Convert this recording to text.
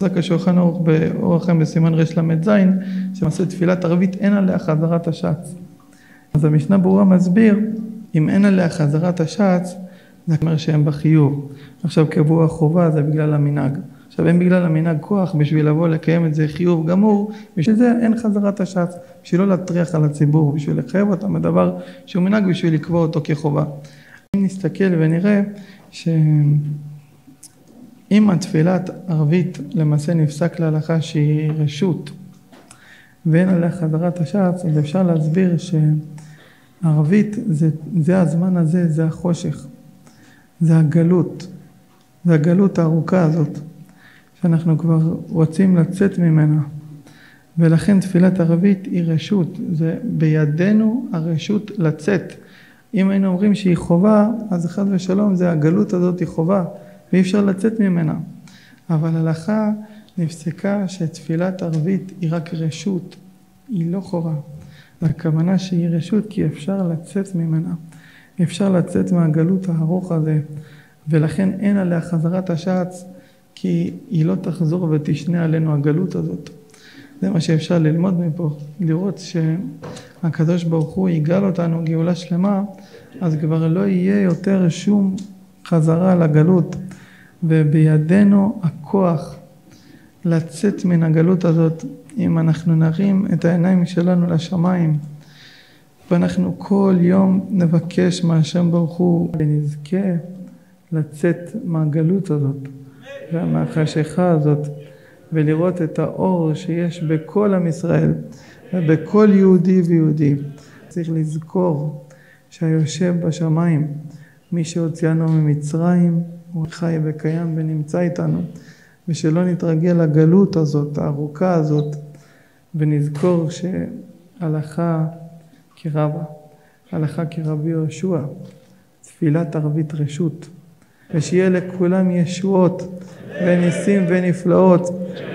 חזק השולחן ערוך באור החיים בסימן רל"ז, שמעשה תפילת ערבית אין עליה חזרת השץ. אז המשנה ברורה מסביר, אם אין עליה חזרת השץ, זה אומר שהם בחיוב. עכשיו קבוע חובה זה בגלל המנהג. עכשיו אין בגלל המנהג כוח בשביל לבוא לקיים את זה חיוב גמור, בשביל זה אין חזרת השץ, בשביל לא להטריח על הציבור, בשביל לחייב אותם בדבר שהוא מנהג בשביל לקבוע אותו כחובה. אם נסתכל ונראה שאם התפילת ערבית למעשה נפסק להלכה שהיא רשות ואין עליה חזרת השץ, אז אפשר להסביר שערבית זה הזמן הזה, זה החושך, זה הגלות, זה הגלות הארוכה הזאת שאנחנו כבר רוצים לצאת ממנה, ולכן תפילת ערבית היא רשות, זה בידינו הרשות לצאת. אם היינו אומרים שהיא חובה, אז חס ושלום זה הגלות הזאת היא חובה ואי אפשר לצאת ממנה, אבל הלכה נפסקה שתפילת ערבית היא רק רשות, היא לא חובה. הכוונה שהיא רשות כי אפשר לצאת ממנה, אפשר לצאת מהגלות הארוך הזה, ולכן אין עליה חזרת השץ, כי היא לא תחזור ותשנה עלינו הגלות הזאת. זה מה שאפשר ללמוד מפה, לראות שהקדוש ברוך הוא יגאל אותנו גאולה שלמה, אז כבר לא יהיה יותר שום חזרה לגלות, ובידינו הכוח לצאת מן הגלות הזאת, אם אנחנו נרים את העיניים שלנו לשמיים, ואנחנו כל יום נבקש מהשם ברוך הוא, ונזכה לצאת מהגלות הזאת, ומהחשיכה הזאת, ולראות את האור שיש בכל עם ישראל, ובכל יהודי ויהודי. צריך לזכור שהיושב בשמיים, מי שהוציאנו ממצרים, הוא חי וקיים ונמצא איתנו, ושלא נתרגל לגלות הזאת, הארוכה הזאת, ונזכור שהלכה כרבה, הלכה כרבי יהושע, תפילת ערבית רשות, ושיהיה לכולם ישועות וניסים ונפלאות.